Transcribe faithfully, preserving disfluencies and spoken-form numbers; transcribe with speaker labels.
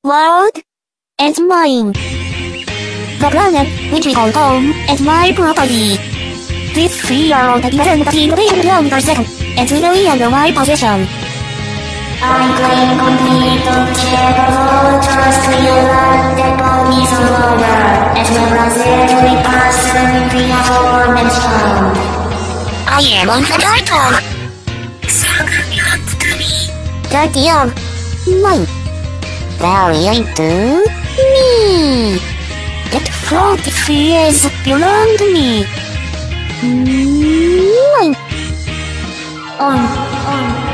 Speaker 1: world is mine. The planet, which we call home, is my property. This three-year-old doesn't feel million per second. It's legally under my possession. I claim complete ownership of all terrestrial land and bodies of water, as well as every person in the aforementioned. I am on the title. So belongs to me. thirty of mine. Value to me. That forty years belong to me. Mine. On, on.